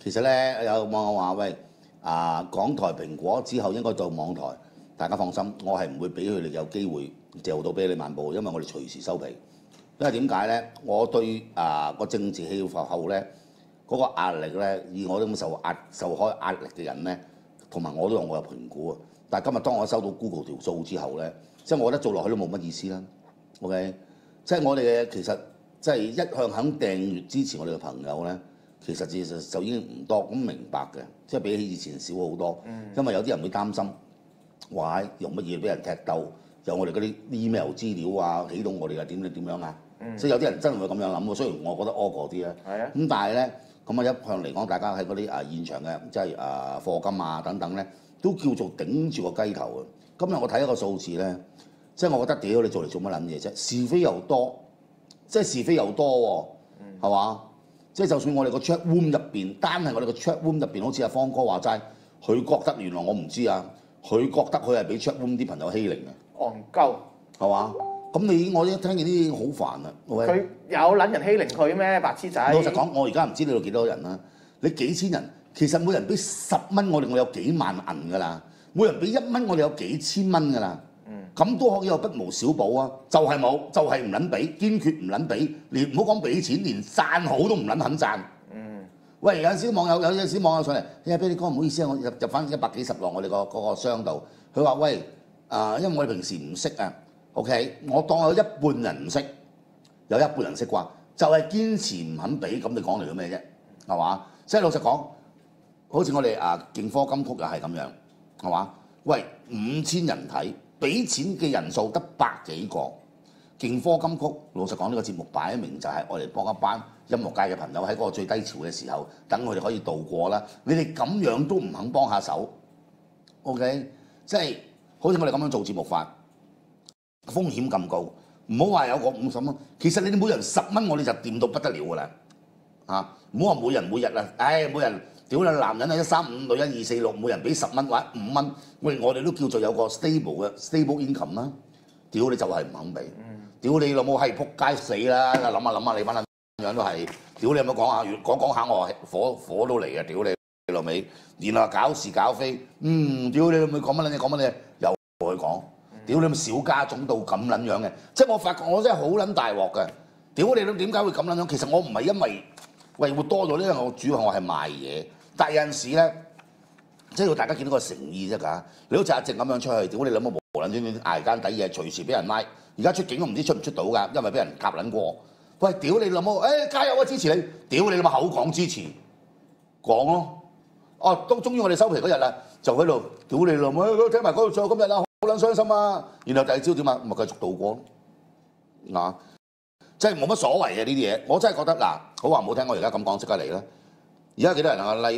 其實咧有網友話：喂，港台蘋果之後應該到網台，大家放心，我係唔會俾佢哋有機會嚼到俾你漫步，因為我哋隨時收皮。因為點解咧？我對個政治氣候咧嗰個壓力咧，以我咁受開壓力嘅人咧，同埋我都有評估啊。但係今日當我收到 Google 條數之後咧，即係我覺得做落去都冇乜意思啦。OK， 即係我哋嘅其實即係一向肯訂閱支持我哋嘅朋友咧，其實就已經唔多，咁明白嘅，即係比起以前少好多。因為有啲人會擔心，話用乜嘢俾人踢鬥，有我哋嗰啲 email 資料啊，起到我哋啊點樣啊？即係有啲人真係會咁樣諗喎。雖然我覺得柯過啲啊，咁但係咧咁一向嚟講，大家喺嗰啲現場嘅即係課金啊等等咧，都叫做頂住個雞頭啊！今日我睇一個數字咧，即係我覺得屌你做嚟做乜撚嘢啫？是非又多，即係是非又多喎，係嘛？即係就算我哋個 chat room 入邊，單係我哋個 chat room 入邊，好似阿方哥話齋，佢覺得原來我唔知啊，佢覺得佢係俾 chat room 啲朋友欺凌嘅， 戇鳩係嘛？咁我一聽見啲好煩啊！ 佢有撚人欺凌佢咩？白痴仔！ 老實講，我而家唔知你度幾多人啦。你幾千人，其實每人俾10蚊，我有幾萬銀㗎啦。每人俾1蚊，我哋有幾千蚊㗎啦。咁都可以有不無小補啊！就係冇，就係唔撚俾，堅決唔撚俾。連唔好講俾錢，連讚好都唔撚肯讚。喂，有陣時網友上嚟，俾你哥唔好意思啊，我入翻100幾十落我哋嗰個箱度。佢話：喂，因為我哋平時唔識啊。OK， 我當有一半人唔識，有一半人識啩，就係堅持唔肯俾，咁你講嚟做咩啫？係嘛？即係老實講，好似我哋勁科金曲又係咁樣，係嘛？喂，5000人睇，俾錢嘅人數得100幾個，勁科金曲老實講呢個節目擺明就係我哋幫一班音樂界嘅朋友喺嗰個最低潮嘅時候，等佢哋可以度過啦。你哋咁樣都唔肯幫下手 ，OK？ 即係好似我哋咁樣做節目法。風險咁高，唔好話有個50蚊，其實你哋每人10蚊，我哋就掂到不得了㗎啦，唔好話每人每日啊，每人屌你男人係135，女人246，每人俾10蚊或者5蚊，我哋都叫做有個 stable income 啦，屌你就係唔肯俾，屌你老母係撲街死啦！諗下你班撚樣都係，屌你有冇講下？講下我火都嚟嘅，屌你老味，然後搞事搞非，屌你老母講乜嘢又去講。屌你咪小家種到咁撚樣嘅，即係我發覺我真係好撚大鑊嘅。屌你都點解會咁撚樣？其實我唔係因為會多咗呢樣，我主要我係賣嘢。但係有陣時咧，即係要大家見到個誠意啫㗎。你好似阿靜咁樣出去，屌你諗乜無撚端端捱間底嘢，隨時俾人拉。而家出境都唔知出唔出到㗎，因為俾人夾撚過。喂，屌你老母！加油啊，支持你！屌你老母口講支持，講咯。都終於我哋收皮嗰日啦，就喺度屌你老母！聽埋嗰度最後今日啦。好撚傷心啊！然後第二朝點啊？咪繼續度過咯，即係冇乜所謂嘅呢啲嘢。我真係覺得好話唔好聽，我而家咁講即刻嚟啦。而家幾多人啊 ？live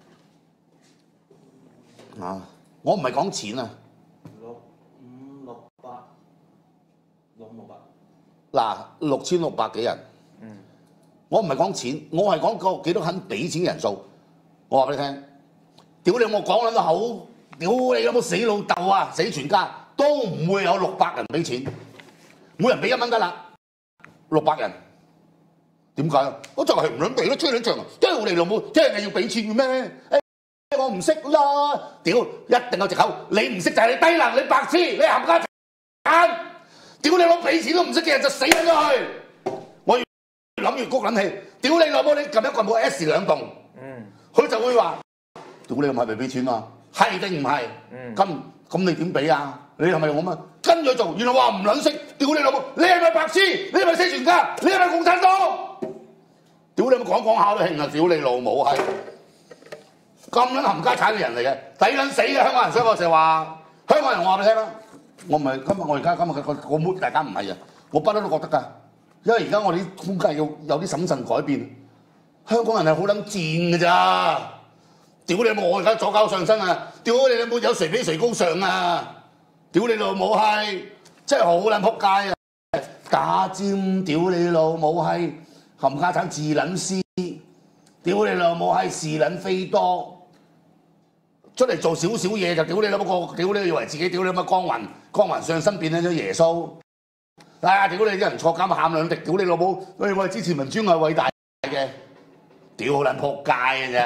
我唔係講錢啊。6600幾人。我唔係講錢，我係講個幾多肯俾錢嘅人數。我話俾你聽，屌你！我講撚到口。屌你有冇死老豆啊！死全家都唔會有600人俾錢，每人俾1蚊得啦。600人點解？我就係唔撚俾咯，吹兩場。屌你老母，聽係要俾錢嘅咩？我唔識啦！屌，一定有藉口。你唔識就係你低能，你白痴，你冚家鏟！屌你老俾錢都唔識嘅人就死撚咗去！我越諗越谷撚氣。屌你老母，你撳一個冇 S 兩棟，佢就會話：屌你係咪俾錢啊？係定唔係？咁你點俾啊？你係咪用咁啊？跟咗做，原來話唔撚識，屌你老母！你係咪白痴？你係咪死全家？你係咪共產黨？屌你講下都興啊！屌你老母係咁撚冚家產嘅人嚟嘅，抵撚死嘅香港人。所以我成日話香港人話俾你聽啦，我唔係我而家今日個 mood 大家唔係啊，我不嬲都覺得㗎，因為而家我哋啲風格要有啲審慎改變。香港人係好撚賤㗎咋。屌你老母！我而家左膠上身啊！屌你老母有誰比誰高尚啊！屌你老母係，真係好撚仆街啊！打尖！屌你老母係，冚家產自撚私！屌你老母係是撚非多！出嚟做少少嘢就屌你老母個！屌你以為自己屌你乜光環上身變咗耶穌！屌你啲人坐監喊兩滴！屌你老母！我係支持民主，我係偉大嘅！屌撚仆街嘅啫！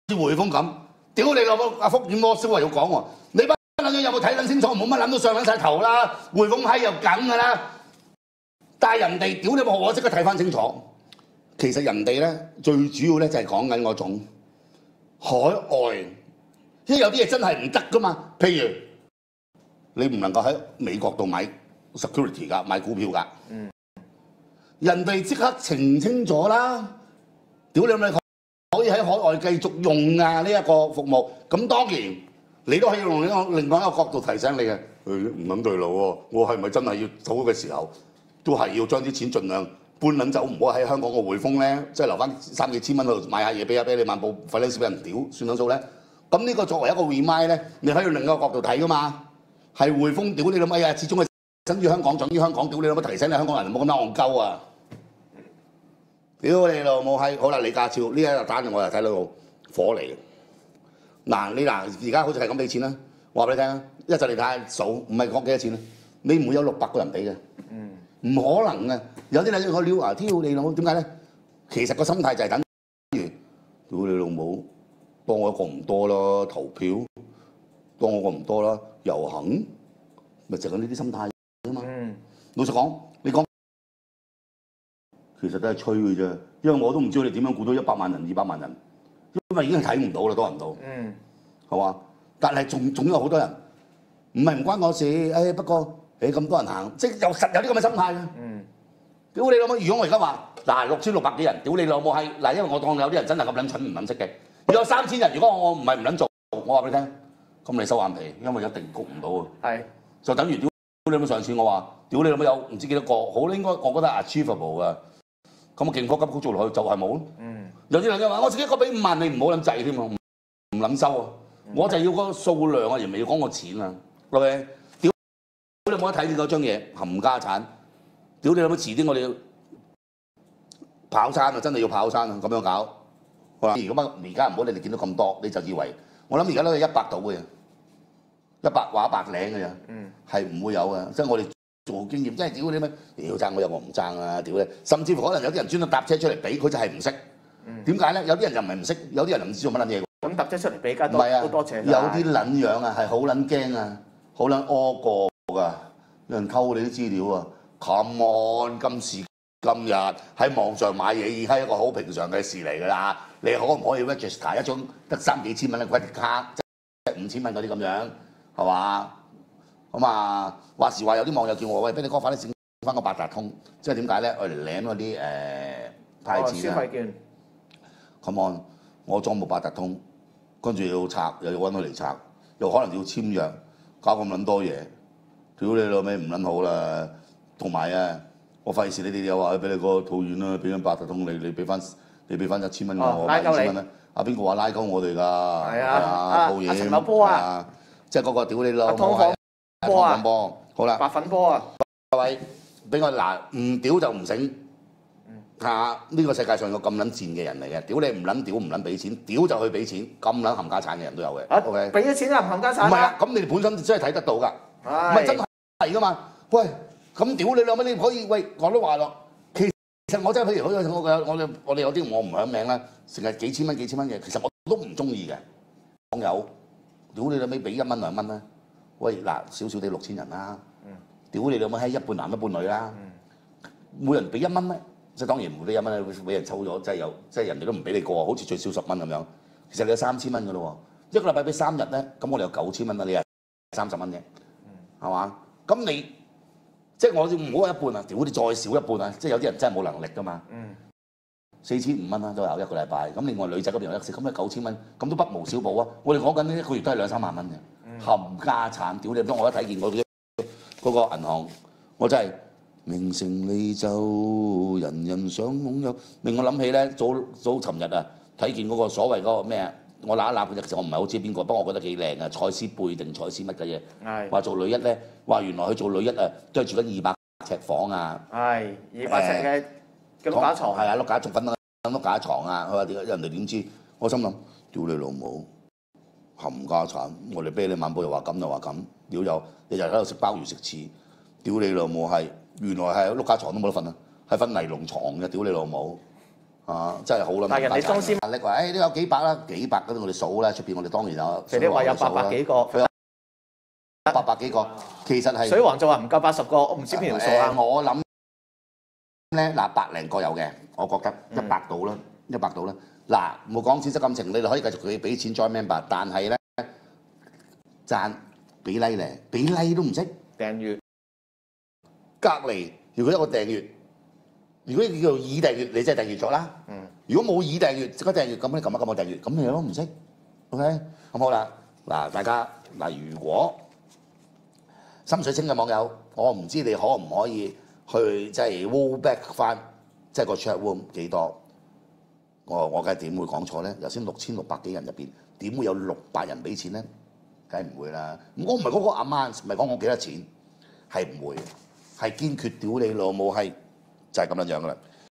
匯豐咁，屌你老母！阿福爾摩斯話要講喎，你班撚樣有冇睇撚清楚？冇乜撚到上撚晒頭啦！匯豐閪又梗㗎啦，但係人哋屌你冇，我即刻睇翻清楚。其實人哋咧最主要咧就係講緊嗰種海外，因為有啲嘢真係唔得噶嘛。譬如你唔能夠喺美國度買 security 㗎，買股票㗎。人哋即刻澄清咗啦，屌你咪可以喺海外繼續用啊呢一個服務。咁當然你都可以用另外一個角度提醒你嘅，唔撚對路喎，我係咪真係要走嘅時候，都係要將啲錢盡量搬撚走，唔好喺香港個匯豐咧，即係留翻3、4千蚊喺度買下嘢俾你萬步，費撚事俾人屌，算撚數咧。咁呢個作為一個 remind 咧，你可以用另一個角度睇噶嘛。係匯豐屌你老母啊，始終係等於香港，等於香港屌你老母，提醒你香港人唔好咁樣戇鳩啊！屌你老母閪！好啦，李家超呢一個單我又睇到火嚟嘅。而家好似係咁俾錢啦，我話俾你聽啊，一陣你睇下數，唔係講幾多錢啊？你唔會有600個人俾嘅，唔可能嘅。有啲人我撩啊，屌你老母，點解咧？其實個心態就係等於屌你老母，當我一個唔多啦，投票當我個唔多啦，遊行咪就係呢啲心態啫嘛。老實講，你講。其實都係吹嘅啫，因為我都唔知你點樣估到100萬人、200萬人，因為已經係睇唔到啦，多唔到，係嘛？但係仲有好多人，唔係唔關我事，不過咁多人行，即係有啲咁嘅心態嘅。屌你老母！如果我而家話6600幾人，屌你老母係嗱，因為我當有啲人真係咁撚蠢唔撚識嘅，有3000人，如果我唔係唔撚做，我話俾你聽，咁你收眼皮，因為一定谷唔到啊。係，就等於屌你老母上次我話，屌你老母有唔知幾多個，好應該我覺得 achievable 嘅。咁我勁科急曲做落去就係冇咯。有啲人就話我自己一個俾5萬，你唔好撚制添啊，唔撚收啊！我就要個數量啊，而唔係要講個錢啊。係咪？屌你冇得睇見嗰張嘢冚家產，屌你老母遲啲我哋要跑山啊！真係要跑山啊！咁樣搞，好啦。如果而家唔好你哋見到咁多，你就以為我諗而家都係100到嘅，100話100領嘅啫，係唔會有嘅。即係我哋。做經驗真係屌你咩？屌爭我有我唔爭啊！屌你，甚至乎可能有啲人專登搭車出嚟俾，佢就係唔識。點解咧？有啲人又唔係唔識，有啲人又唔知做乜撚嘢。咁搭車出嚟俾家多好多謝。有啲撚樣啊，係好撚驚啊，好撚屙過㗎，有人偷你啲資料啊 ！Come on，今時今日喺網上買嘢已經係一個好平常嘅事嚟㗎啦。你可唔可以 register 一張得3、4千蚊嘅 credit card，即係5000蚊嗰啲咁樣，係嘛？咁啊，話時話有啲網友叫我喂，俾你哥快啲整翻個八達通，即係點解咧？我嚟領嗰啲派錢啊！消費券。Come on，我裝部八達通，跟住要拆，又要揾佢嚟拆，又可能要簽約，搞咁撚多嘢，屌你老味唔撚好啦！同埋啊，我費事你哋又話俾你個套現啦，俾張八達通你俾翻1000蚊我，拉鳩你。阿邊個話拉鳩我哋㗎？係啊，套嘢。陳茂波啊，即係嗰個屌你老母。湯波，好啦，白粉波啊！各位，俾我嗱，唔屌就唔醒嚇！呢個世界上有咁撚賤嘅人嚟嘅，屌你唔撚屌唔撚俾錢，屌就去俾錢，咁撚冚家產嘅人都有嘅。OK，俾咗錢啊，冚家產。唔係啊，咁你哋本身真係睇得到㗎，唔係真係㗎嘛？喂，咁屌你兩蚊，你可以喂我都話咯。其實我真係譬如好似我哋有啲我唔響名啦，成日幾千蚊嘅，其實我都唔中意嘅。網友，屌你兩尾俾1蚊2蚊啦。喂，嗱，少少地6000人啦，屌你老母閪，一半男一半女啦，每人俾1蚊咩？即係當然唔會俾1蚊啦，俾人抽咗，即係人哋都唔俾你過，好似最少10蚊咁樣。其實你有3000蚊噶咯喎，一個禮拜俾3日咧，咁我哋有9000蚊啦，你係30蚊啫，係嘛？咁你即係我唔好話一半啊，屌你再少一半啊，即係有啲人真係冇能力噶嘛。4500蚊啦都有一個禮拜，咁另外女仔嗰邊有140，咁咪9000蚊，咁都不無小補啊！我哋講緊呢一個月都係2、3萬蚊嘅。冚家產，屌你！當我一睇見嗰個銀行，我真係名成利就，人人想擁有，令我諗起咧早尋日啊，睇見嗰個所謂嗰個咩啊，我揦一揦佢啫，其實我唔係好知邊個，不過我覺得幾靚啊，蔡思貝定蔡思乜嘅嘢，係話做女一咧，話原來佢做女一啊，都係住緊200尺房啊，係200尺嘅碌架床，係啊，碌架仲瞓緊碌架床啊，佢話人哋點知？我心諗屌你老母！冚家產，我哋啤你晚報又話咁又話咁，屌又日日喺度食鮑魚食翅，屌你老母係，原來係碌架床都冇得瞓啊，係瞓尼龍床嘅，屌你老母，係真係好啦。 但係人哋莊思力話：誒都有幾百啦，幾百嗰啲我哋數啦，出邊我哋當然有。 佢哋話有800幾個， 800幾個，其實係水王就話唔夠80個，我唔知邊條數啊。 我諗咧嗱，100零個有嘅，我覺得100到啦，100到啦。嗱，冇講錢失感情，你哋可以繼續佢俾錢 join member，但係咧讚俾 like 咧，俾 like 都唔識訂閱。 隔離，如果一個訂閱，如果叫做已訂閱，你真係訂閱咗啦。如果冇已訂閱，即刻訂閱，咁你撳一撳我訂閱，咁你都唔識。OK，咁好啦。嗱，大家嗱，如果深水清嘅網友，我唔知你可唔可以去即係 roll back 翻，即係個 chat room 幾多？我梗係點會講錯咧？頭先6600幾人入邊，點會有600人俾錢咧？梗係唔會啦。我唔係嗰個 amount，唔係講我幾多錢，係唔會，係堅決屌你老母係，就係咁樣樣噶啦。